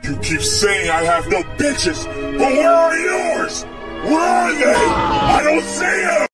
You keep saying I have no bitches, but where are yours? Where are they? I don't see them!